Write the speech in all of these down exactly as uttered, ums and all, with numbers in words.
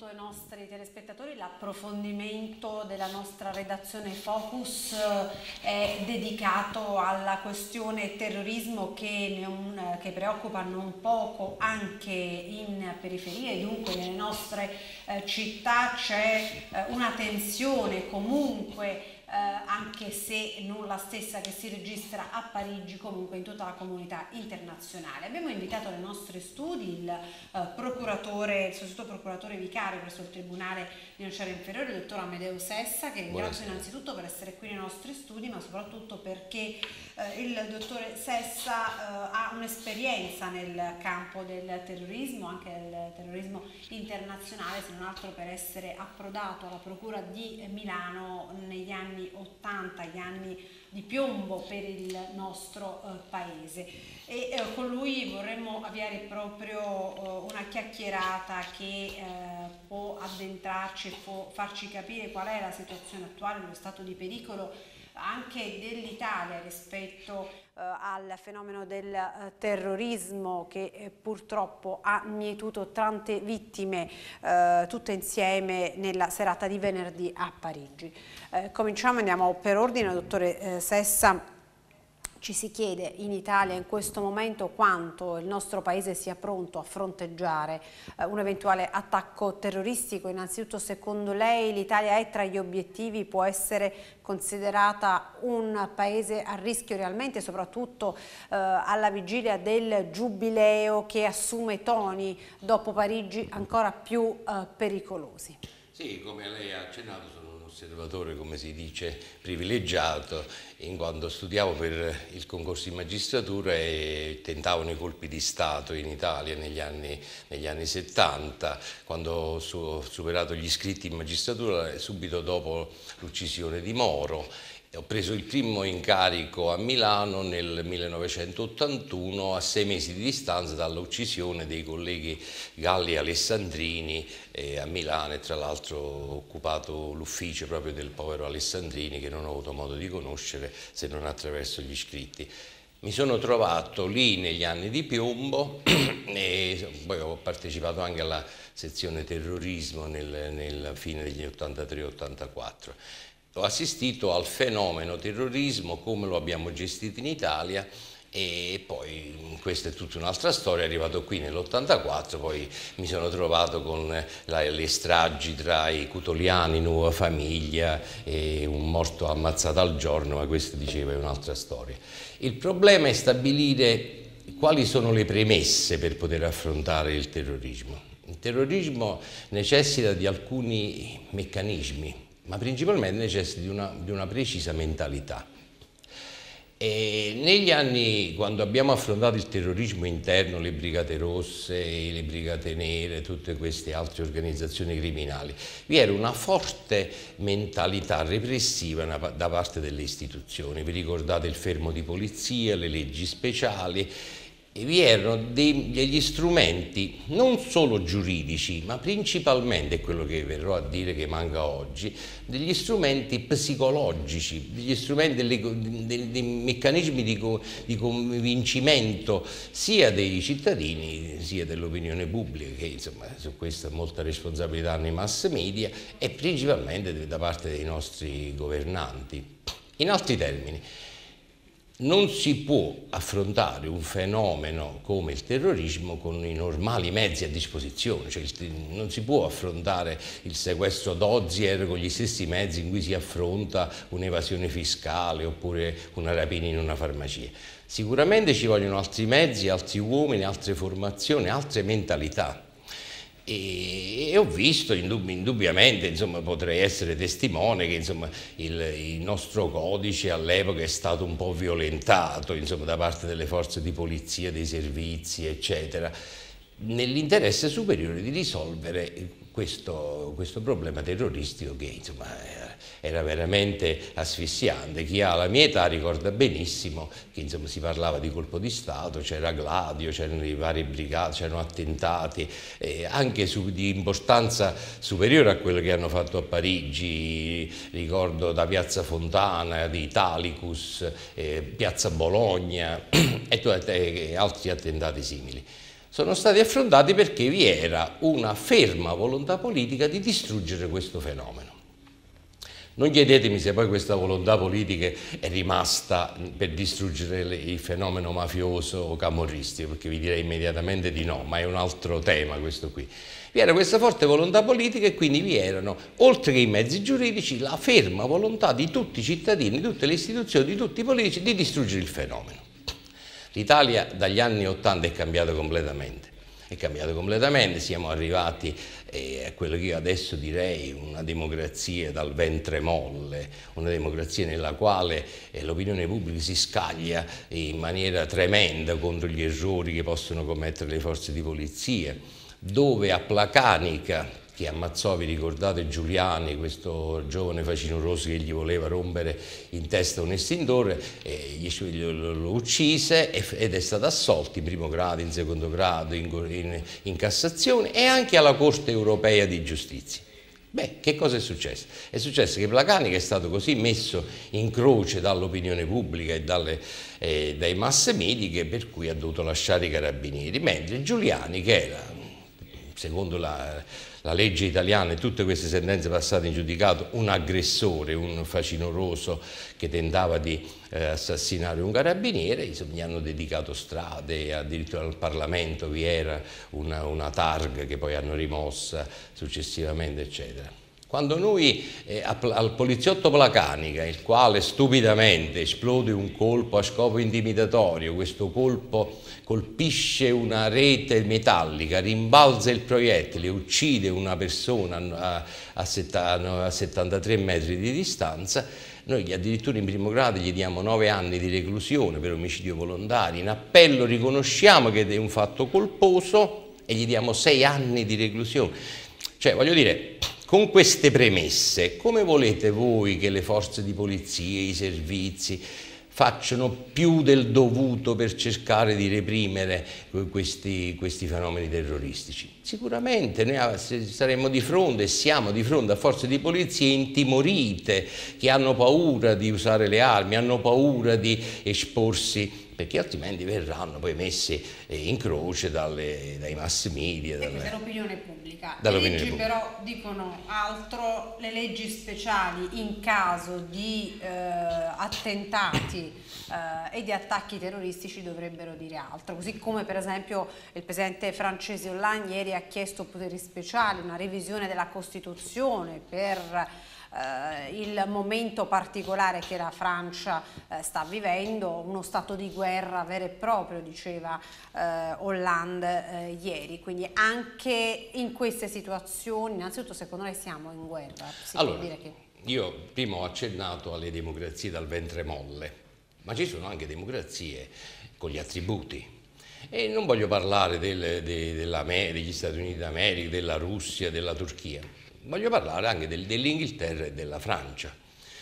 ai nostri telespettatori, l'approfondimento della nostra redazione Focus è dedicato alla questione terrorismo che, ne un, che preoccupa non poco anche in periferia e dunque nelle nostre eh, città. C'è eh, una tensione comunque, Eh, anche se non la stessa che si registra a Parigi, comunque in tutta la comunità internazionale. Abbiamo invitato nei nostri studi il eh, procuratore, il sostituto procuratore vicario presso il Tribunale di Nocera Inferiore, il dottor Amedeo Sessa, che ringrazio innanzitutto per essere qui nei nostri studi, ma soprattutto perché eh, il dottore Sessa eh, ha un'esperienza nel campo del terrorismo, anche del terrorismo internazionale, se non altro per essere approdato alla Procura di Milano negli anni ottanta, gli anni di piombo per il nostro eh, paese, e eh, con lui vorremmo avviare proprio eh, una chiacchierata che eh, può addentrarci e può farci capire qual è la situazione attuale, lo stato di pericolo anche dell'Italia rispetto eh, al fenomeno del eh, terrorismo che eh, purtroppo ha mietuto tante vittime eh, tutte insieme nella serata di venerdì a Parigi. Eh, cominciamo, andiamo per ordine, dottore eh, Sessa. Ci si chiede in Italia in questo momento quanto il nostro paese sia pronto a fronteggiare eh, un eventuale attacco terroristico. Innanzitutto, secondo lei l'Italia è tra gli obiettivi, può essere considerata un paese a rischio realmente, soprattutto eh, alla vigilia del giubileo che assume toni dopo Parigi ancora più eh, pericolosi? Sì, come lei ha accennato, sono un osservatore, come si dice, privilegiato, in quanto studiavo per il concorso in magistratura e tentavano i colpi di Stato in Italia negli anni, negli anni settanta, quando ho superato gli iscritti in magistratura subito dopo l'uccisione di Moro. Ho preso il primo incarico a Milano nel millenovecentottantuno, a sei mesi di distanza dall'uccisione dei colleghi Galli e Alessandrini eh, a Milano, e tra l'altro ho occupato l'ufficio proprio del povero Alessandrini, che non ho avuto modo di conoscere se non attraverso gli iscritti. Mi sono trovato lì negli anni di piombo e poi ho partecipato anche alla sezione terrorismo nel, nel fine degli ottantatré ottantaquattro. Ho assistito al fenomeno terrorismo, come lo abbiamo gestito in Italia, e poi questa è tutta un'altra storia. Arrivato qui nell'ottantaquattro, poi mi sono trovato con la, le stragi tra i Cutoliani, Nuova Famiglia e un morto ammazzato al giorno, ma questa, dicevo, è un'altra storia. Il problema è stabilire quali sono le premesse per poter affrontare il terrorismo. Il terrorismo necessita di alcuni meccanismi, ma principalmente necessita di una, di una precisa mentalità. E negli anni, quando abbiamo affrontato il terrorismo interno, le Brigate Rosse, le Brigate Nere, tutte queste altre organizzazioni criminali, vi era una forte mentalità repressiva da parte delle istituzioni. Vi ricordate il fermo di polizia, le leggi speciali? E vi erano dei, degli strumenti non solo giuridici, ma principalmente, è quello che verrò a dire che manca oggi, degli strumenti psicologici, degli strumenti, dei, dei, dei meccanismi di, di convincimento sia dei cittadini sia dell'opinione pubblica, che insomma su questa molta responsabilità hanno i mass media, e principalmente da parte dei nostri governanti. In altri termini, non si può affrontare un fenomeno come il terrorismo con i normali mezzi a disposizione, cioè non si può affrontare il sequestro Dozier con gli stessi mezzi in cui si affronta un'evasione fiscale oppure una rapina in una farmacia. Sicuramente ci vogliono altri mezzi, altri uomini, altre formazioni, altre mentalità. E, e ho visto indubbi, indubbiamente, insomma, potrei essere testimone che insomma, il, il nostro codice all'epoca è stato un po' violentato, insomma, da parte delle forze di polizia, dei servizi, eccetera, nell'interesse superiore di risolvere questo, questo problema terroristico che insomma, era, era veramente asfissiante. Chi ha la mia età ricorda benissimo che insomma, si parlava di colpo di Stato, c'era Gladio, c'erano i vari brigate, c'erano attentati, eh, anche su, di importanza superiore a quello che hanno fatto a Parigi. Ricordo da Piazza Fontana, di Italicus, eh, Piazza Bologna e, e altri attentati simili. sono stati affrontati perché vi era una ferma volontà politica di distruggere questo fenomeno. Non chiedetemi se poi questa volontà politica è rimasta per distruggere il fenomeno mafioso o camorristico, perché vi direi immediatamente di no, ma è un altro tema questo qui. Vi era questa forte volontà politica e quindi vi erano, oltre che i mezzi giuridici, la ferma volontà di tutti i cittadini, di tutte le istituzioni, di tutti i politici di distruggere il fenomeno. L'Italia dagli anni Ottanta è cambiata completamente. È cambiato completamente, siamo arrivati eh, a quello che io adesso direi una democrazia dal ventre molle, una democrazia nella quale eh, l'opinione pubblica si scaglia in maniera tremenda contro gli errori che possono commettere le forze di polizia, dove a Placanica, che ammazzò, vi ricordate, Giuliani, questo giovane facinoroso che gli voleva rompere in testa un estintore, eh, gli, lo, lo uccise ed è stato assolto in primo grado, in secondo grado, in, in, in Cassazione e anche alla Corte Europea di Giustizia. Beh, che cosa è successo? È successo che Placanica è stato così messo in croce dall'opinione pubblica e dalle, eh, dai mass media per cui ha dovuto lasciare i carabinieri, mentre Giuliani, che era, secondo la... la legge italiana e tutte queste sentenze passate in giudicato, un aggressore, un facinoroso che tentava di eh, assassinare un carabiniere, insomma, gli hanno dedicato strade, addirittura al Parlamento vi era una, una targa che poi hanno rimossa successivamente, eccetera. Quando noi eh, al poliziotto Placanica, il quale stupidamente esplode un colpo a scopo intimidatorio, questo colpo colpisce una rete metallica, rimbalza il proiettile, uccide una persona a, a, setta, a settantatré metri di distanza, noi addirittura in primo grado gli diamo nove anni di reclusione per omicidio volontario, in appello riconosciamo che è un fatto colposo e gli diamo sei anni di reclusione. Cioè, voglio dire, con queste premesse, come volete voi che le forze di polizia, i servizi facciano più del dovuto per cercare di reprimere questi, questi fenomeni terroristici? Sicuramente noi saremmo di fronte e siamo di fronte a forze di polizia intimorite, che hanno paura di usare le armi, hanno paura di esporsi, perché altrimenti verranno poi messi in croce dalle, dai mass media. Dalle, dall'opinione pubblica. Le leggi pubblica. Però dicono altro, le leggi speciali in caso di eh, attentati eh, e di attacchi terroristici dovrebbero dire altro, così come per esempio il presidente francese Hollande ieri ha chiesto poteri speciali, una revisione della Costituzione per Uh, il momento particolare che la Francia uh, sta vivendo, uno stato di guerra vero e proprio, diceva uh, Hollande uh, ieri. Quindi anche in queste situazioni, innanzitutto secondo lei siamo in guerra? Si allora, può dire che... io prima ho accennato alle democrazie dal ventre molle, ma ci sono anche democrazie con gli attributi. E non voglio parlare del, de, della, degli Stati Uniti d'America, della Russia, della Turchia. Voglio parlare anche del, dell'Inghilterra e della Francia.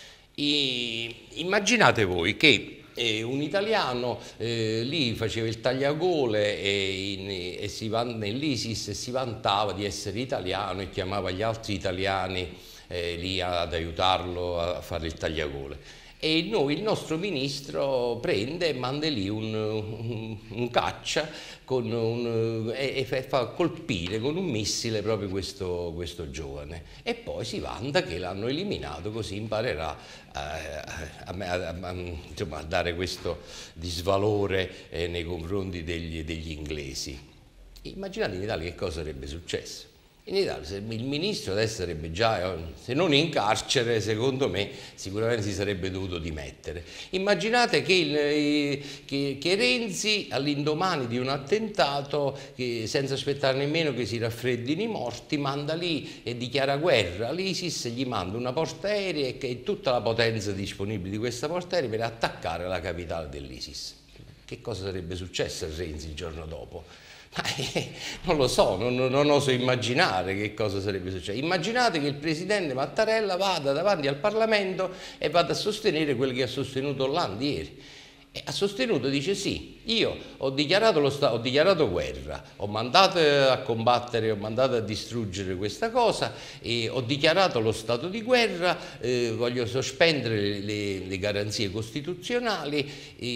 E, immaginate voi che eh, un italiano eh, lì faceva il tagliagole e, in, e si nell'ISIS si vantava di essere italiano e chiamava gli altri italiani eh, lì ad aiutarlo a fare il tagliagole. E noi, il nostro ministro prende e manda lì un, un, un caccia con un, e, e fa colpire con un missile proprio questo, questo giovane e poi si vanta che l'hanno eliminato, così imparerà a, a, a, a, insomma, a dare questo disvalore eh, nei confronti degli, degli inglesi. Immaginate in Italia che cosa sarebbe successo. In Italia il ministro adesso sarebbe già, se non in carcere, secondo me sicuramente si sarebbe dovuto dimettere. Immaginate che, il, che, che Renzi all'indomani di un attentato, che, senza aspettare nemmeno che si raffreddino i morti, manda lì e dichiara guerra all'ISIS, gli manda una portaerei e, e tutta la potenza disponibile di questa portaerei per attaccare la capitale dell'ISIS. Che cosa sarebbe successo a Renzi il giorno dopo? Eh, non lo so, non, non oso immaginare che cosa sarebbe successo. Immaginate che il presidente Mattarella vada davanti al Parlamento e vada a sostenere quello che ha sostenuto Hollande ieri. E ha sostenuto, dice sì, io ho dichiarato, lo sta- ho dichiarato guerra, ho mandato a combattere, ho mandato a distruggere questa cosa e ho dichiarato lo stato di guerra, eh, voglio sospendere le, le garanzie costituzionali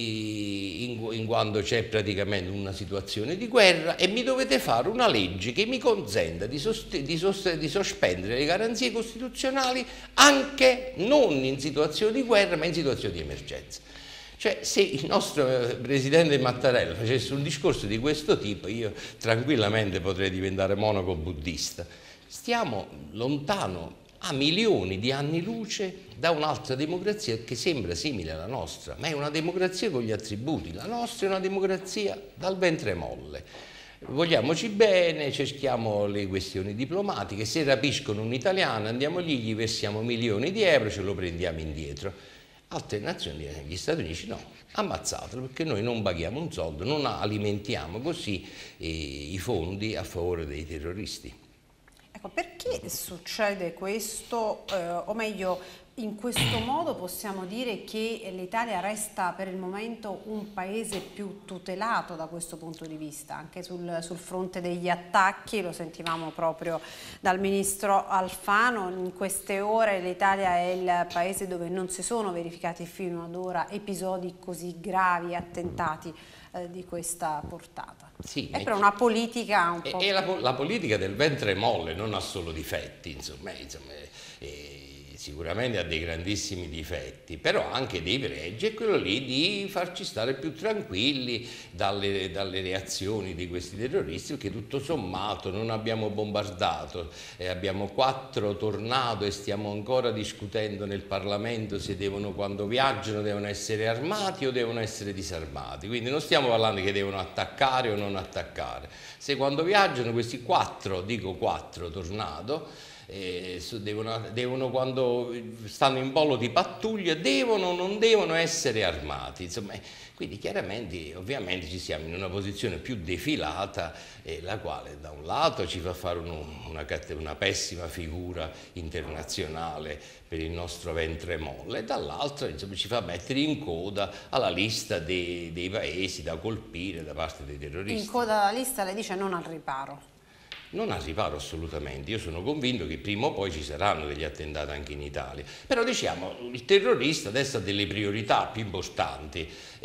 eh, in, in quanto c'è praticamente una situazione di guerra e mi dovete fare una legge che mi consenta di, di, di sospendere le garanzie costituzionali anche non in situazioni di guerra ma in situazioni di emergenza. Cioè, se il nostro presidente Mattarella facesse un discorso di questo tipo, io tranquillamente potrei diventare monaco buddista. Stiamo lontano a milioni di anni luce da un'altra democrazia che sembra simile alla nostra, ma è una democrazia con gli attributi. La nostra è una democrazia dal ventre molle. Vogliamoci bene, cerchiamo le questioni diplomatiche, se rapiscono un italiano andiamo lì, gli versiamo milioni di euro, ce lo prendiamo indietro. Altre nazioni, gli Stati Uniti no, ammazzatelo perché noi non paghiamo un soldo, non alimentiamo così eh, i fondi a favore dei terroristi. Ecco, perché succede questo, eh, o meglio, in questo modo possiamo dire che l'Italia resta per il momento un paese più tutelato da questo punto di vista, anche sul, sul fronte degli attacchi, lo sentivamo proprio dal ministro Alfano, in queste ore l'Italia è il paese dove non si sono verificati fino ad ora episodi così gravi, attentati eh, di questa portata. Sì, è per una politica un po'... E la, la politica del ventre molle non ha solo difetti, insomma, insomma eh, sicuramente ha dei grandissimi difetti, però anche dei pregi, è quello lì di farci stare più tranquilli dalle, dalle reazioni di questi terroristi, perché tutto sommato non abbiamo bombardato, eh, abbiamo quattro tornado e stiamo ancora discutendo nel Parlamento se devono, quando viaggiano, devono essere armati o devono essere disarmati, quindi non stiamo parlando che devono attaccare o non attaccare, se quando viaggiano questi quattro, dico quattro tornado, Eh, devono, devono, quando stanno in volo di pattuglia, devono o non devono essere armati, insomma, quindi chiaramente ovviamente ci siamo in una posizione più defilata, eh, la quale da un lato ci fa fare uno, una, una pessima figura internazionale per il nostro ventre molle e dall'altro ci fa mettere in coda alla lista dei, dei paesi da colpire da parte dei terroristi. In coda alla lista lei dice non al riparo. Non al riparo assolutamente, io sono convinto che prima o poi ci saranno degli attentati anche in Italia, però diciamo il terrorista adesso ha delle priorità più importanti,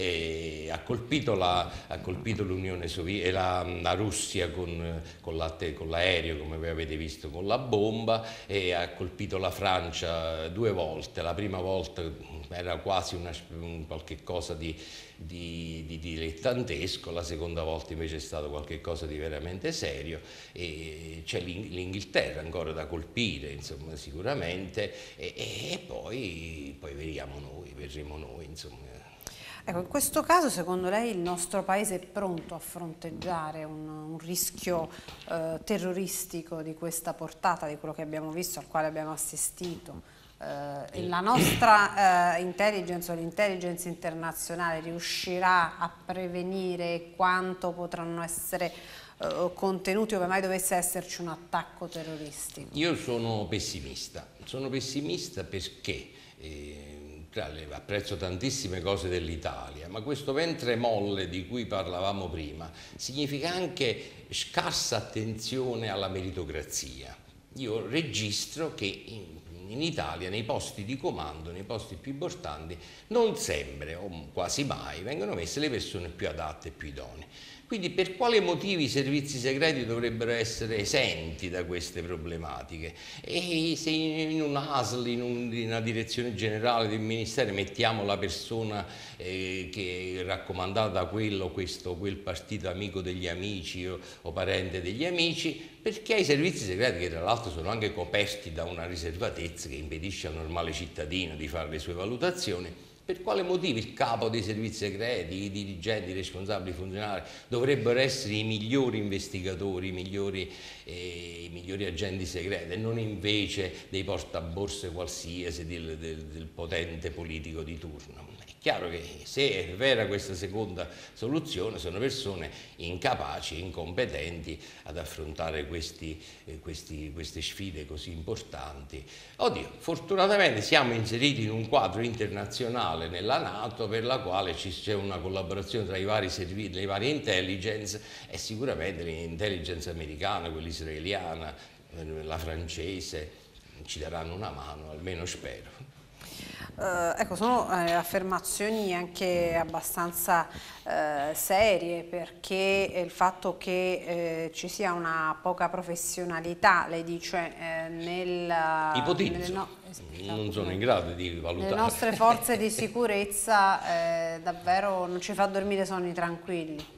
eh, ha colpito l'Unione Sovietica, la, la Russia con, con l'aereo come voi avete visto con la bomba e ha colpito la Francia due volte, la prima volta era quasi una, un, qualche cosa di, di, di dilettantesco, la seconda volta invece è stato qualche cosa di veramente serio e c'è l'Inghilterra ancora da colpire, insomma, sicuramente, e, e poi, poi vediamo noi, vedremo noi, insomma. Ecco, in questo caso secondo lei il nostro paese è pronto a fronteggiare un, un rischio eh, terroristico di questa portata, di quello che abbiamo visto, al quale abbiamo assistito? Eh, la nostra eh, intelligence o l'intelligence internazionale riuscirà a prevenire quanto potranno essere eh, contenuti ove mai dovesse esserci un attacco terroristico? Io sono pessimista, sono pessimista perché eh, apprezzo tantissime cose dell'Italia, ma questo ventre molle di cui parlavamo prima significa anche scarsa attenzione alla meritocrazia. Io registro che in, in Italia, nei posti di comando, nei posti più importanti, non sempre o quasi mai vengono messe le persone più adatte e più idonee. Quindi per quale motivi i servizi segreti dovrebbero essere esenti da queste problematiche? E se in un'A S L, in, un, in una direzione generale del Ministero mettiamo la persona eh, che è raccomandata da quello, questo o quel partito amico degli amici o, o parente degli amici, perché i servizi segreti, che tra l'altro sono anche coperti da una riservatezza che impedisce al normale cittadino di fare le sue valutazioni, per quale motivo il capo dei servizi segreti, i dirigenti, i responsabili, i funzionari dovrebbero essere i migliori investigatori, i migliori, eh, i migliori agenti segreti e non invece dei portaborse qualsiasi del, del, del potente politico di turno? È Chiaro che se è vera questa seconda soluzione, sono persone incapaci, incompetenti ad affrontare questi, eh, questi, queste sfide così importanti. Oddio, fortunatamente siamo inseriti in un quadro internazionale nella NATO per la quale c'è una collaborazione tra i vari servizi, le varie intelligence, e sicuramente l'intelligence americana, quella israeliana, la francese ci daranno una mano, almeno spero. Uh, ecco, sono eh, affermazioni anche abbastanza eh, serie, perché il fatto che eh, ci sia una poca professionalità, lei dice, eh, nel, ipotizzo, no, non sono in grado di valutare. Le nostre forze di sicurezza eh, davvero non ci fa dormire sonni tranquilli.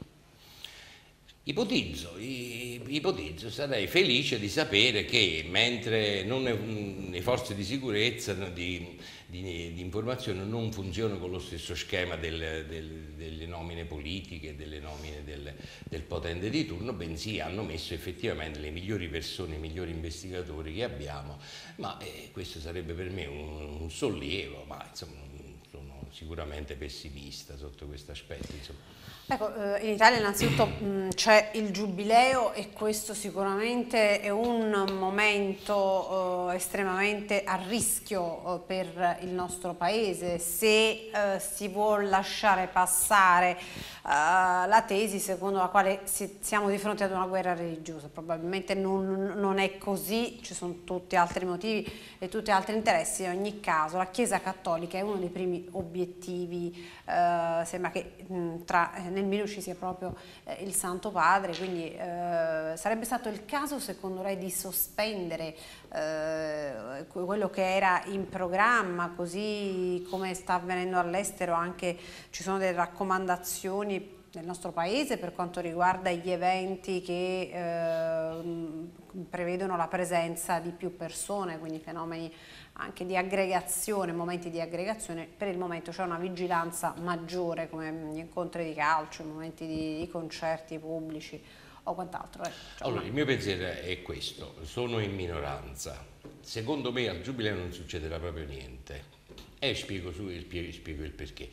Ipotizzo, ipotizzo, sarei felice di sapere che mentre non è, le forze di sicurezza di, di, di informazione non funzionano con lo stesso schema del, del, delle nomine politiche, delle nomine del, del potente di turno, bensì hanno messo effettivamente le migliori persone, i migliori investigatori che abbiamo, ma eh, questo sarebbe per me un, un sollievo, ma insomma sono sicuramente pessimista sotto questo aspetto. Insomma. Ecco, in Italia innanzitutto c'è il Giubileo, e questo sicuramente è un momento eh, estremamente a rischio eh, per il nostro paese, se eh, si vuol lasciare passare eh, la tesi secondo la quale si, siamo di fronte ad una guerra religiosa. Probabilmente non, non è così, ci sono tutti altri motivi e tutti altri interessi. In ogni caso la Chiesa Cattolica è uno dei primi obiettivi, eh, sembra che mh, tra nel menù ci sia proprio eh, il Santo Padre, quindi eh, sarebbe stato il caso secondo lei di sospendere eh, quello che era in programma, così come sta avvenendo all'estero? Anche ci sono delle raccomandazioni nel nostro paese per quanto riguarda gli eventi che eh, prevedono la presenza di più persone, quindi fenomeni anche di aggregazione, momenti di aggregazione. Per il momento c'è una vigilanza maggiore, come gli incontri di calcio, i momenti di, di concerti pubblici o quant'altro. Eh, cioè allora, una... il mio pensiero è questo: sono in minoranza. Secondo me al Giubileo non succederà proprio niente, e spiego, su, spiego il perché.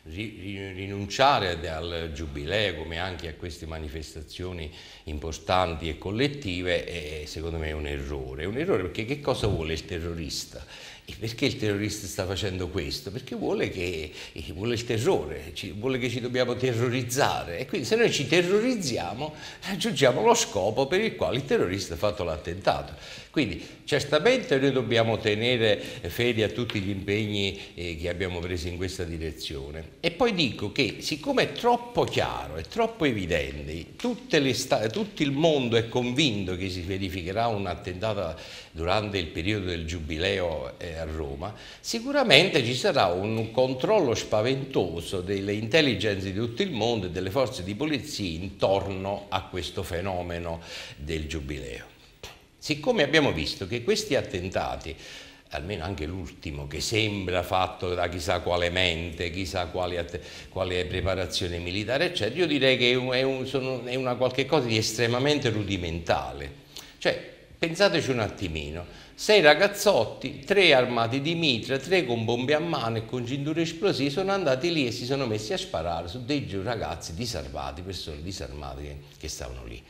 Rinunciare al Giubileo, come anche a queste manifestazioni importanti e collettive, è secondo me un errore. È un errore perché che cosa vuole il terrorista? E perché il terrorista sta facendo questo? Perché vuole, che, vuole il terrore, vuole che ci dobbiamo terrorizzare, e quindi se noi ci terrorizziamo raggiungiamo lo scopo per il quale il terrorista ha fatto l'attentato. Quindi certamente noi dobbiamo tenere fede a tutti gli impegni eh, che abbiamo preso in questa direzione, e poi dico che siccome è troppo chiaro, è troppo evidente, tutte le tutto il mondo è convinto che si verificherà un attentato durante il periodo del Giubileo eh, a Roma, sicuramente ci sarà un controllo spaventoso delle intelligenze di tutto il mondo e delle forze di polizia intorno a questo fenomeno del Giubileo. Siccome abbiamo visto che questi attentati, almeno anche l'ultimo, che sembra fatto da chissà quale mente, chissà quale, quale preparazione militare, eccetera, io direi che è, un, sono, è una qualche cosa di estremamente rudimentale. Cioè, pensateci un attimino, sei ragazzotti, tre armati di mitra, tre con bombe a mano e con cinture esplosive, sono andati lì e si sono messi a sparare su dei ragazzi disarmati, persone disarmate che, che stavano lì.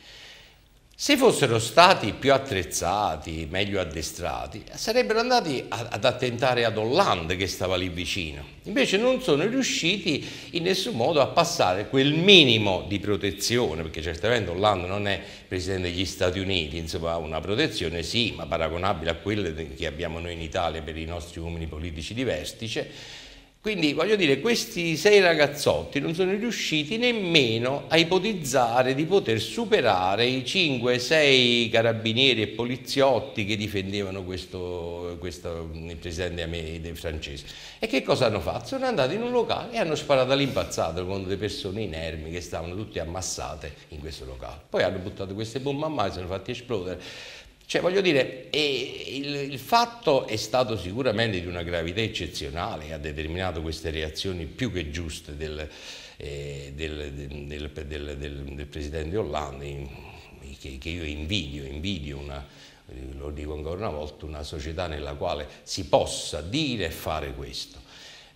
Se fossero stati più attrezzati, meglio addestrati, sarebbero andati ad attentare ad Hollande, che stava lì vicino. Invece non sono riusciti in nessun modo a passare quel minimo di protezione, perché certamente Hollande non è presidente degli Stati Uniti, insomma ha una protezione sì, ma paragonabile a quelle che abbiamo noi in Italia per i nostri uomini politici di vertice. Quindi voglio dire, questi sei ragazzotti non sono riusciti nemmeno a ipotizzare di poter superare i cinque sei carabinieri e poliziotti che difendevano questo, questo, il presidente francese. E che cosa hanno fatto? Sono andati in un locale e hanno sparato all'impazzato con delle persone inermi che stavano tutte ammassate in questo locale. Poi hanno buttato queste bombe a mano e si sono fatti esplodere. Cioè, voglio dire, il, il fatto è stato sicuramente di una gravità eccezionale, ha determinato queste reazioni più che giuste del, eh, del, del, del, del, del presidente Hollande, che, che io invidio, invidio una, lo dico ancora una volta, una società nella quale si possa dire e fare questo.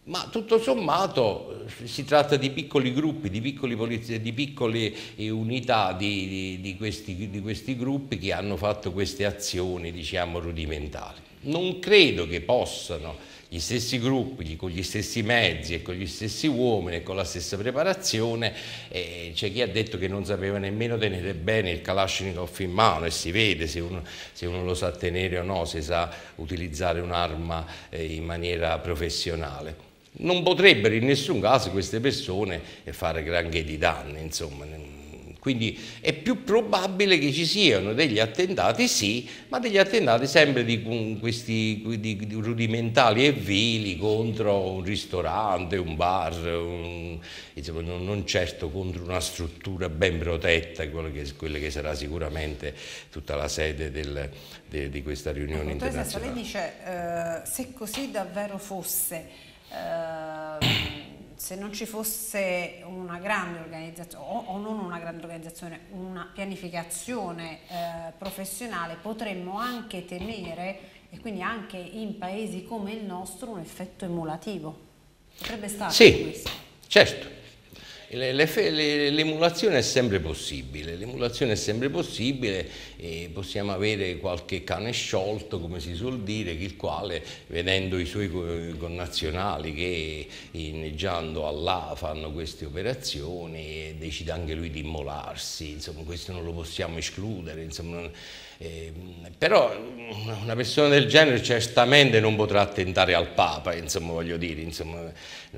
Ma tutto sommato si tratta di piccoli gruppi, di piccoli polizi, di piccole unità di, di, di, questi, di questi gruppi che hanno fatto queste azioni, diciamo, rudimentali. Non credo che possano gli stessi gruppi, con gli stessi mezzi e con gli stessi uomini e con la stessa preparazione, eh, c'è chi ha detto che non sapeva nemmeno tenere bene il Kalashnikov in mano, e si vede se uno, se uno lo sa tenere o no, se sa utilizzare un'arma eh, in maniera professionale. Non potrebbero in nessun caso queste persone fare granché di danni, insomma. Quindi è più probabile che ci siano degli attentati, sì, ma degli attentati sempre di questi di, di rudimentali e vili contro un ristorante, un bar, un, insomma, non, non certo contro una struttura ben protetta, quella che, quella che sarà sicuramente tutta la sede del, de, di questa riunione ecco, internazionale. Lei dice, eh, se così davvero fosse, eh, se non ci fosse una grande organizzazione, o, o non una grande organizzazione, una pianificazione eh, professionale, potremmo anche temere, e quindi anche in paesi come il nostro, un effetto emulativo. Potrebbe stare sì, questo. Certo. L'emulazione è sempre possibile, l'emulazione è sempre possibile e possiamo avere qualche cane sciolto, come si suol dire, il quale, vedendo i suoi connazionali che inneggiando Allah fanno queste operazioni, decide anche lui di immolarsi, insomma questo non lo possiamo escludere, insomma. Eh, però una persona del genere certamente non potrà attentare al Papa, insomma, voglio dire, insomma,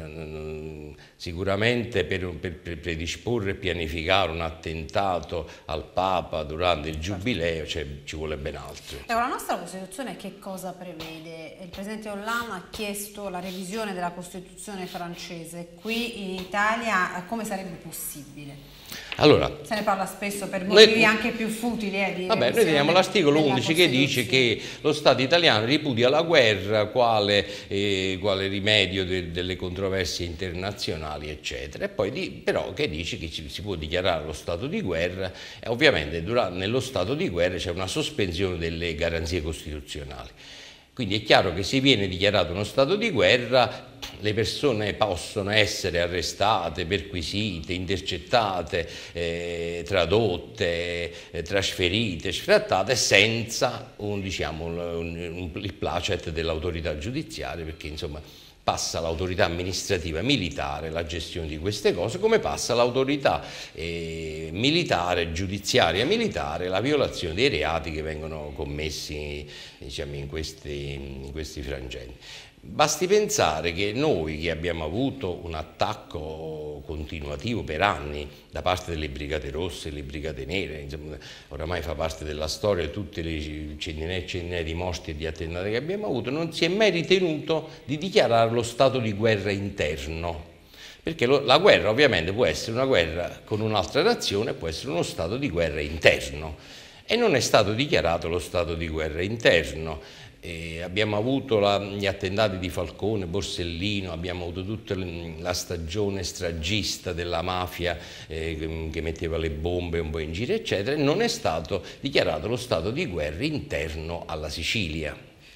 sicuramente per, per, per predisporre e pianificare un attentato al Papa durante il Giubileo cioè, ci vuole ben altro. Ecco, la nostra Costituzione che cosa prevede? Il Presidente Hollande ha chiesto la revisione della Costituzione francese, qui in Italia come sarebbe possibile? Allora, se ne parla spesso per motivi noi, anche più futili. Eh, di vabbè, noi teniamo l'articolo undici che dice che lo Stato italiano ripudia la guerra quale, eh, quale rimedio de, delle controversie internazionali, eccetera. E poi di, però che dice che ci, si può dichiarare lo stato di guerra e ovviamente durante, nello stato di guerra c'è una sospensione delle garanzie costituzionali. Quindi è chiaro che se viene dichiarato uno stato di guerra le persone possono essere arrestate, perquisite, intercettate, eh, tradotte, eh, trasferite, sfrattate senza un, diciamo, un, un, il placet dell'autorità giudiziaria, perché insomma passa l'autorità amministrativa militare la gestione di queste cose, come passa l'autorità eh, militare, giudiziaria militare, la violazione dei reati che vengono commessi diciamo, in, questi, in questi frangenti. Basti pensare che noi che abbiamo avuto un attacco continuativo per anni da parte delle Brigate Rosse e le Brigate Nere, insomma, oramai fa parte della storia tutte le centinaia e centinaia di morti e di attentati che abbiamo avuto, non si è mai ritenuto di dichiarare lo stato di guerra interno. Perché lo, la guerra ovviamente può essere una guerra con un'altra nazione, può essere uno stato di guerra interno e non è stato dichiarato lo stato di guerra interno. Eh, abbiamo avuto la, gli attentati di Falcone, Borsellino, abbiamo avuto tutta la stagione stragista della mafia eh, che, che metteva le bombe un po' in giro eccetera, e non è stato dichiarato lo stato di guerra interno alla Sicilia.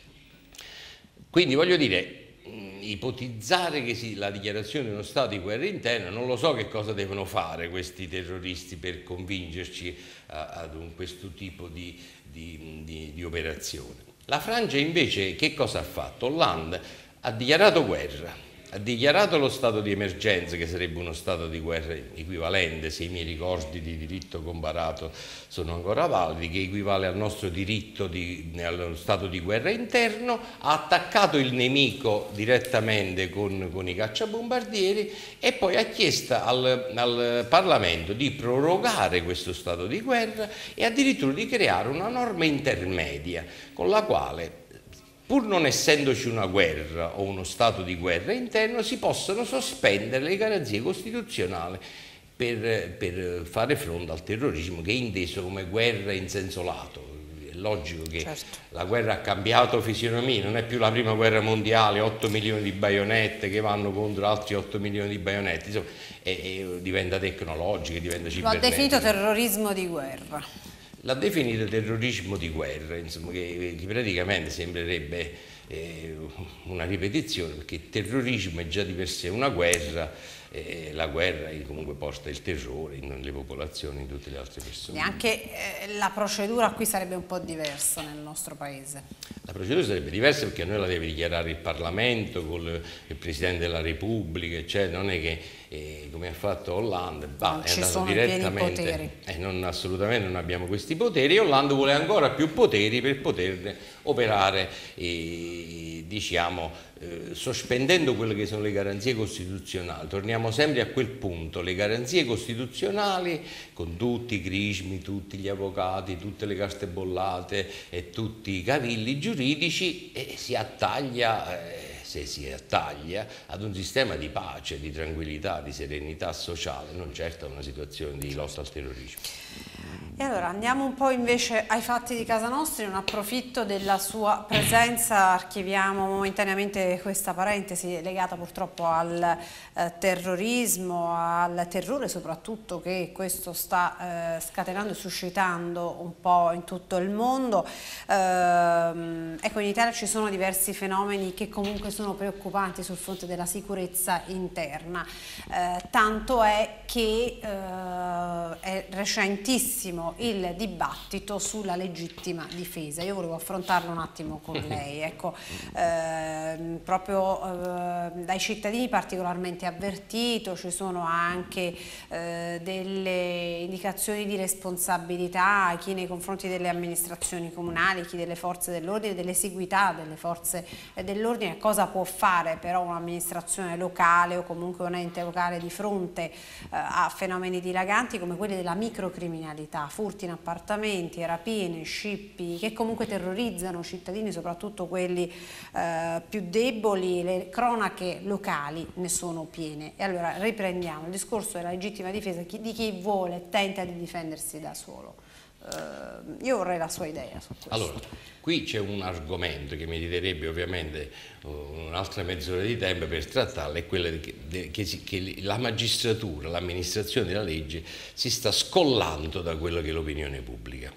Quindi voglio dire, ipotizzare che si, la dichiarazione di uno stato di guerra interna, non lo so che cosa devono fare questi terroristi per convincerci a, ad un, questo tipo di, di, di, di operazione. La Francia invece che cosa ha fatto? Hollande ha dichiarato guerra, ha dichiarato lo stato di emergenza che sarebbe uno stato di guerra equivalente, se i miei ricordi di diritto comparato sono ancora validi, che equivale al nostro diritto di, allo stato di guerra interno, ha attaccato il nemico direttamente con, con i cacciabombardieri e poi ha chiesto al, al Parlamento di prorogare questo stato di guerra e addirittura di creare una norma intermedia con la quale, pur non essendoci una guerra o uno stato di guerra interno, si possono sospendere le garanzie costituzionali per, per fare fronte al terrorismo, che è inteso come guerra in senso lato. È logico che certo. La guerra ha cambiato fisionomia, non è più la prima guerra mondiale, otto milioni di baionette che vanno contro altri otto milioni di baionette, insomma, e, e diventa tecnologica, diventa cibernetica. Lo ha definito terrorismo di guerra. L'ha definito terrorismo di guerra, insomma, che, che praticamente sembrerebbe eh, una ripetizione, perché il terrorismo è già di per sé una guerra, e la guerra comunque porta il terrore nelle popolazioni, in tutte le altre persone. E anche eh, la procedura qui sarebbe un po' diversa nel nostro paese. La procedura sarebbe diversa perché noi la deve dichiarare il Parlamento con il Presidente della Repubblica, eccetera. Non è che eh, come ha fatto Hollande, bah, non è ci andato sono direttamente, pieni poteri. Eh, non, assolutamente non abbiamo questi poteri, e Hollande vuole ancora più poteri per poter operare, eh, diciamo, eh, sospendendo quelle che sono le garanzie costituzionali. Torniamo sempre a quel punto: le garanzie costituzionali, con tutti i crismi, tutti gli avvocati, tutte le carte bollate e tutti i cavilli giuridici, e si attaglia, eh, se si attaglia, ad un sistema di pace, di tranquillità, di serenità sociale, non certo a una situazione di lotta al terrorismo. E allora andiamo un po' invece ai fatti di casa nostra. Non approfitto della sua presenza, archiviamo momentaneamente questa parentesi legata purtroppo al eh, terrorismo, al terrore soprattutto che questo sta eh, scatenando e suscitando un po' in tutto il mondo. Ehm, ecco, in Italia ci sono diversi fenomeni che comunque sono preoccupanti sul fronte della sicurezza interna, eh, tanto è che eh, è recentissimo il dibattito sulla legittima difesa. Io volevo affrontarlo un attimo con lei, ecco, eh, proprio eh, dai cittadini particolarmente avvertito. Ci sono anche eh, delle indicazioni di responsabilità, chi nei confronti delle amministrazioni comunali, chi delle forze dell'ordine, dell'esiguità delle forze dell'ordine. Cosa può fare però un'amministrazione locale o comunque un ente locale di fronte eh, a fenomeni dilaganti come quelli della microcriminalità, furti in appartamenti, rapine, scippi, che comunque terrorizzano cittadini, soprattutto quelli eh, più deboli. Le cronache locali ne sono piene. E allora riprendiamo il discorso della legittima difesa di chi vuole, tenta di difendersi da solo. Uh, io vorrei la sua idea su questo. Allora, qui c'è un argomento che meriterebbe ovviamente un'altra mezz'ora di tempo per trattarlo, è quello che, che, si, che la magistratura, l'amministrazione della legge si sta scollando da quello che è l'opinione pubblica.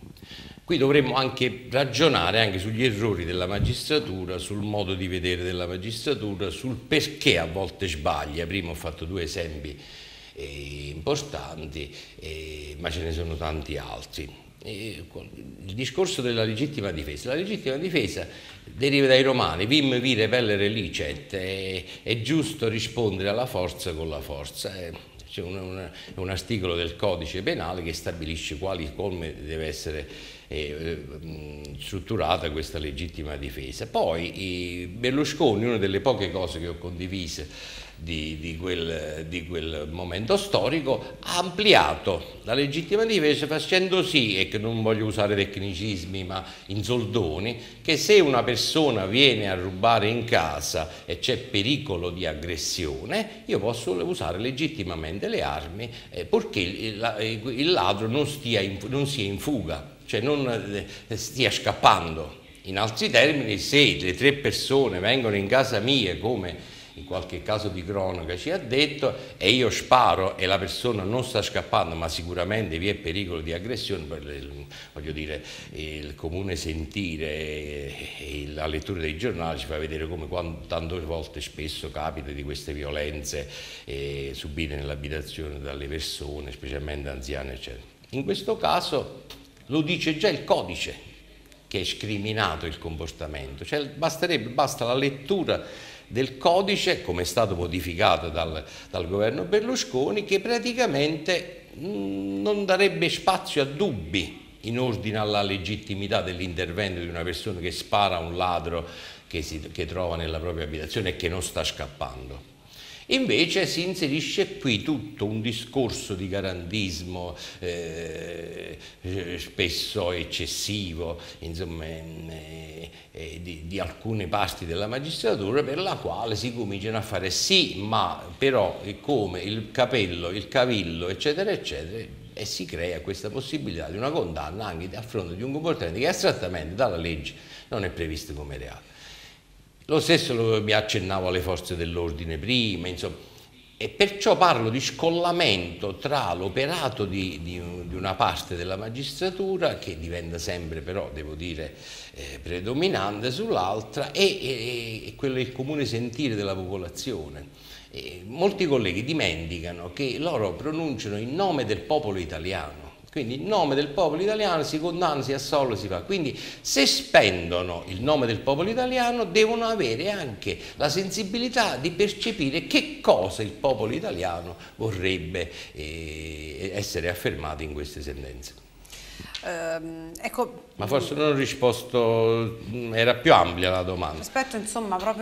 Qui dovremmo anche ragionare anche sugli errori della magistratura, sul modo di vedere della magistratura, sul perché a volte sbaglia. Prima ho fatto due esempi Eh, importanti, eh, ma ce ne sono tanti altri. Eh, il discorso della legittima difesa. La legittima difesa deriva dai romani: vim, vire, pellere, licet. È, è giusto rispondere alla forza con la forza. Eh, c'è un, un, un articolo del codice penale che stabilisce quali, come deve essere eh, strutturata questa legittima difesa. Poi eh, Berlusconi, una delle poche cose che ho condiviso Di, di, quel, di quel momento storico, ha ampliato la legittima difesa facendo sì, e che non voglio usare tecnicismi ma in soldoni, che se una persona viene a rubare in casa e c'è pericolo di aggressione, io posso usare legittimamente le armi eh, purché il, il ladro non, stia in, non sia in fuga, cioè non eh, stia scappando. In altri termini, se le tre persone vengono in casa mia, come in qualche caso di cronaca ci ha detto, e io sparo e la persona non sta scappando ma sicuramente vi è pericolo di aggressione, voglio dire, il comune sentire e la lettura dei giornali ci fa vedere come quando, tante volte spesso capita di queste violenze eh, subite nell'abitazione dalle persone, specialmente anziane, eccetera. In questo caso lo dice già il codice che è scriminato il comportamento, cioè basterebbe, basta la lettura del codice, come è stato modificato dal, dal governo Berlusconi, che praticamente mh, non darebbe spazio a dubbi in ordine alla legittimità dell'intervento di una persona che spara a un ladro che si che trova nella propria abitazione e che non sta scappando. Invece si inserisce qui tutto un discorso di garantismo eh, spesso eccessivo, insomma, eh, eh, di, di alcune parti della magistratura, per la quale si cominciano a fare sì, ma però come il capello, il cavillo, eccetera, eccetera, e si crea questa possibilità di una condanna anche a fronte di un comportamento che astrattamente dalla legge non è previsto come reato. Lo stesso lo, mi accennavo alle forze dell'ordine prima, insomma, E perciò parlo di scollamento tra l'operato di, di, di una parte della magistratura, che diventa sempre però, devo dire, eh, predominante sull'altra, e, e, e quello è il comune sentire della popolazione. E molti colleghi dimenticano che loro pronunciano in nome del popolo italiano. Quindi in nome del popolo italiano si condanna, si assolve, si fa. Quindi se spendono il nome del popolo italiano devono avere anche la sensibilità di percepire che cosa il popolo italiano vorrebbe eh, essere affermato in queste sentenze. Uh, ecco, ma forse non ho risposto, era più ampia la domanda. Rispetto insomma proprio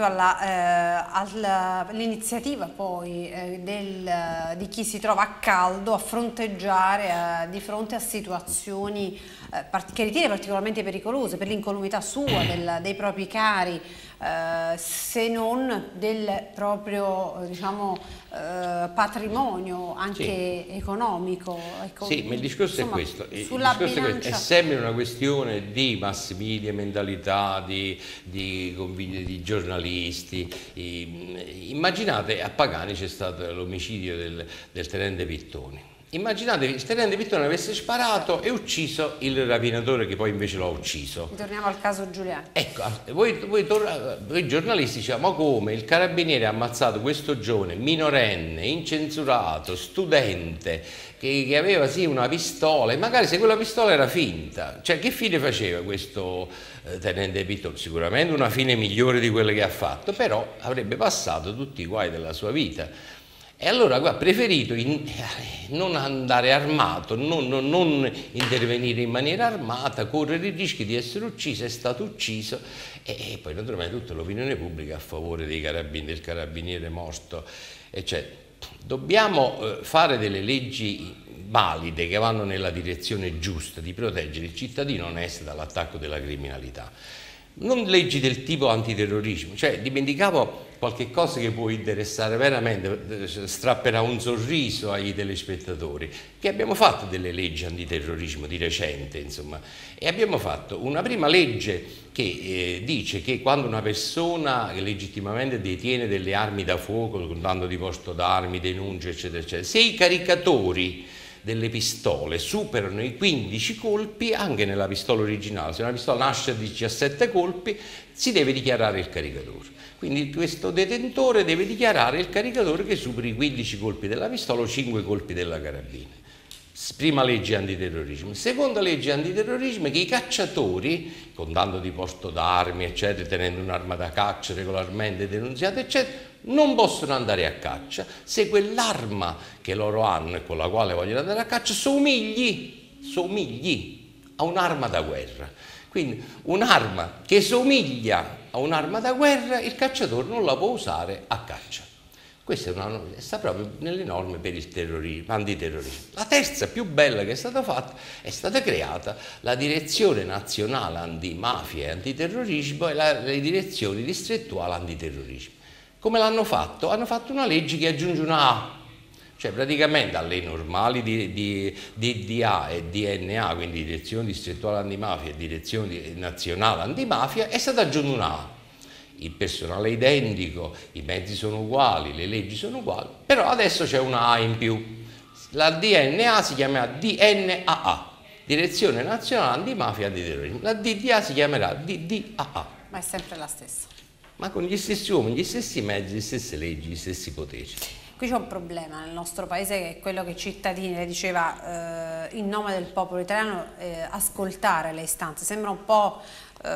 all'iniziativa poi eh, del, di chi si trova a caldo a fronteggiare eh, di fronte a situazioni eh, che ritiene particolarmente pericolose per l'incolumità sua, del, dei propri cari, eh, se non del proprio diciamo, eh, patrimonio anche sì. economico. Ecco, sì, ma il discorso insomma, è questo. Il sulla discorso bilancia... è questo. È sempre una questione di mass media, mentalità, di, di, di giornalisti. Immaginate, a Pagani c'è stato l'omicidio del, del tenente Pittoni. Immaginate il tenente Pittoni avesse sparato e ucciso il rapinatore che poi invece lo ha ucciso. Torniamo al caso Giuliani. Ecco, voi, voi, voi giornalisti diciamo, ma come il carabiniere ha ammazzato questo giovane minorenne, incensurato, studente, che, che aveva sì una pistola, e magari se quella pistola era finta, cioè che fine faceva questo eh, tenente Pittoni? Sicuramente una fine migliore di quella che ha fatto, però avrebbe passato tutti i guai della sua vita. E allora ha preferito in, non andare armato, non, non, non intervenire in maniera armata, correre il rischio di essere ucciso, è stato ucciso, e, e poi naturalmente tutta l'opinione pubblica a favore dei carabinieri, del carabiniere morto, eccetera. Dobbiamo eh, fare delle leggi valide che vanno nella direzione giusta di proteggere il cittadino onesto dall'attacco della criminalità. Non leggi del tipo antiterrorismo, cioè dimenticavo qualche cosa che può interessare veramente, strapperà un sorriso ai telespettatori, che abbiamo fatto delle leggi antiterrorismo di recente, insomma, e abbiamo fatto una prima legge che eh, dice che quando una persona legittimamente detiene delle armi da fuoco, contando di posto d'armi, denunce, eccetera, eccetera, se i caricatori delle pistole superano i quindici colpi, anche nella pistola originale, se una pistola nasce a diciassette colpi, si deve dichiarare il caricatore. Quindi questo detentore deve dichiarare il caricatore che superi i quindici colpi della pistola o cinque colpi della carabina. Prima legge antiterrorismo. Seconda legge antiterrorismo è che i cacciatori, con tanto di porto d'armi, eccetera, tenendo un'arma da caccia regolarmente denunziata, eccetera, non possono andare a caccia se quell'arma che loro hanno e con la quale vogliono andare a caccia somigli, somigli a un'arma da guerra. Quindi un'arma che somiglia a un'arma da guerra, il cacciatore non la può usare a caccia. Questa è una, sta proprio nelle norme per il terrorismo, antiterrorismo. La terza più bella che è stata fatta, è stata creata la Direzione Nazionale Antimafia e Antiterrorismo e la, le direzioni distrettuali antiterrorismo. Come l'hanno fatto? Hanno fatto una legge che aggiunge una A, cioè praticamente alle normali di, di, di D D A e D N A, quindi Direzione Distrettuale Antimafia e Direzione Nazionale Antimafia, è stata aggiunta una A. Il personale è identico, i mezzi sono uguali, le leggi sono uguali, però adesso c'è una A in più. La D N A si chiamerà D N A A, Direzione Nazionale Antimafia e Antiterrorismo. La D D A si chiamerà D D A A. Ma è sempre la stessa. Ma con gli stessi uomini, gli stessi mezzi, le stesse leggi, gli stessi poteri. Qui c'è un problema nel nostro paese che è quello che i cittadini, le diceva eh, in nome del popolo italiano, eh, ascoltare le istanze. Sembra un po', eh,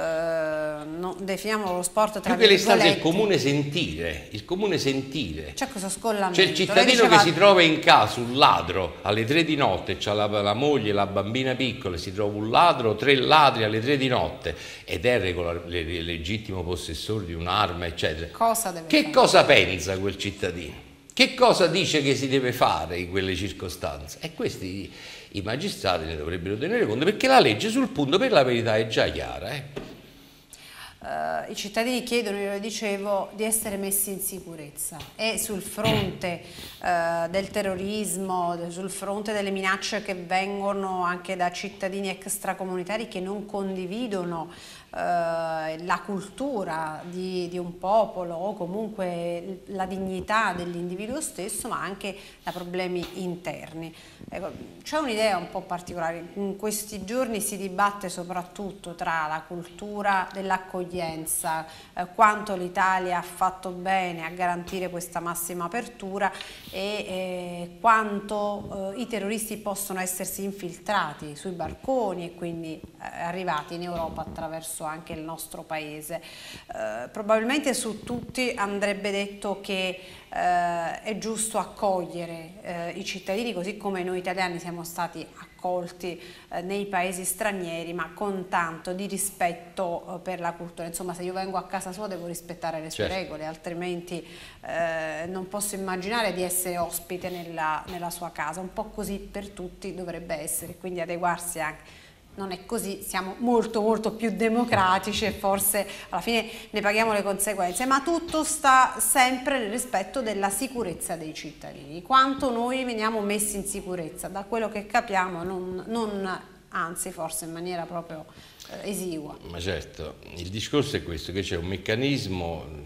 non, definiamolo lo sport tra più che le istanze è il comune sentire, il comune sentire. C'è questo scollamento. C'è il cittadino diceva... che si trova in casa, un ladro, alle tre di notte, c'ha la, la moglie, la bambina piccola, si trova un ladro, tre ladri alle tre di notte ed è regolar, le, le, legittimo possessore di un'arma, eccetera. Cosa deve che fare? Cosa pensa quel cittadino? Che cosa dice che si deve fare in quelle circostanze? E questi i magistrati ne dovrebbero tenere conto, perché la legge sul punto per la verità è già chiara. Eh? Uh, I cittadini chiedono, io lo dicevo, di essere messi in sicurezza e sul fronte uh, del terrorismo, sul fronte delle minacce che vengono anche da cittadini extracomunitari che non condividono eh, la cultura di, di un popolo o comunque la dignità dell'individuo stesso, ma anche da problemi interni. Ecco, c'è un'idea un po' particolare, in questi giorni si dibatte soprattutto tra la cultura dell'accoglienza, eh, quanto l'Italia ha fatto bene a garantire questa massima apertura e eh, quanto eh, i terroristi possono essersi infiltrati sui barconi e quindi eh, arrivati in Europa attraverso anche il nostro paese. Eh, probabilmente su tutti andrebbe detto che eh, è giusto accogliere eh, i cittadini così come noi italiani siamo stati accolti eh, nei paesi stranieri, ma con tanto di rispetto eh, per la cultura. Insomma, se io vengo a casa sua devo rispettare le sue certo. regole, altrimenti eh, non posso immaginare di essere ospite nella, nella sua casa. Un po' così per tutti dovrebbe essere, quindi adeguarsi anche. Non è così, siamo molto molto più democratici e forse alla fine ne paghiamo le conseguenze, ma tutto sta sempre nel rispetto della sicurezza dei cittadini. Quanto noi veniamo messi in sicurezza, da quello che capiamo, non, non anzi forse in maniera proprio eh, esigua. Ma certo, il discorso è questo, che c'è un meccanismo,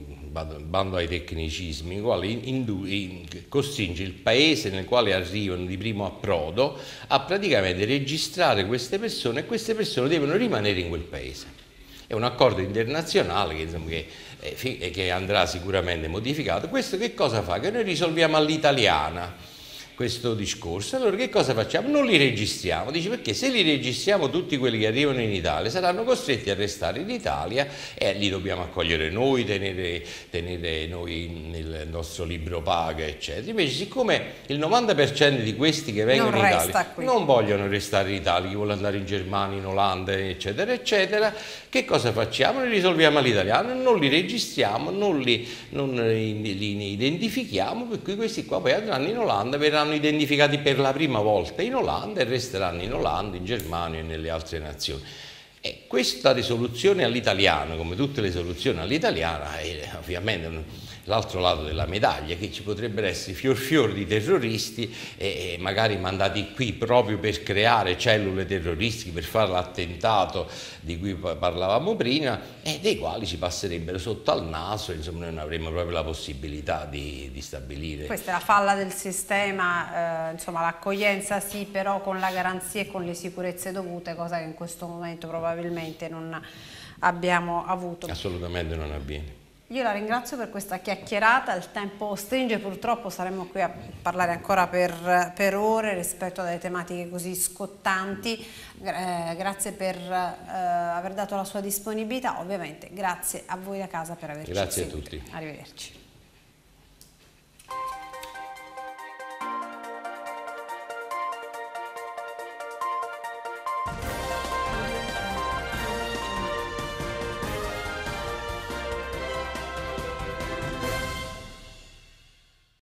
bando ai tecnicismi, il quale costringe il paese nel quale arrivano di primo approdo a praticamente registrare queste persone e queste persone devono rimanere in quel paese. È un accordo internazionale che, insomma, che, eh, che andrà sicuramente modificato. Questo che cosa fa? Che noi risolviamo all'italiana questo discorso. Allora che cosa facciamo? Non li registriamo. Dice, perché se li registriamo tutti quelli che arrivano in Italia saranno costretti a restare in Italia e li dobbiamo accogliere noi, tenere, tenere noi nel nostro libro paga, eccetera. Invece siccome il novanta per cento di questi che vengono non in Italia qui. non vogliono restare in Italia, chi vuole andare in Germania, in Olanda, eccetera, eccetera, che cosa facciamo? Li risolviamo all'italiano, non li registriamo, non li, non li identifichiamo, per cui questi qua poi andranno in Olanda, verranno identificati per la prima volta in Olanda e resteranno in Olanda, in Germania e nelle altre nazioni. E questa risoluzione all'italiano, come tutte le soluzioni all'italiana, è ovviamente l'altro lato della medaglia, che ci potrebbero essere fior fior di terroristi e, e magari mandati qui proprio per creare cellule terroristiche, per fare l'attentato di cui parlavamo prima, e dei quali ci passerebbero sotto al naso, insomma noi non avremmo proprio la possibilità di, di stabilire. Questa è la falla del sistema, eh, insomma l'accoglienza sì, però con la garanzia e con le sicurezze dovute, cosa che in questo momento probabilmente non abbiamo avuto. Assolutamente non avviene. Io la ringrazio per questa chiacchierata, il tempo stringe, purtroppo saremo qui a parlare ancora per, per ore rispetto a delle tematiche così scottanti. Eh, grazie per eh, aver dato la sua disponibilità, ovviamente grazie a voi da casa per averci Grazie seguito. a tutti. Arrivederci.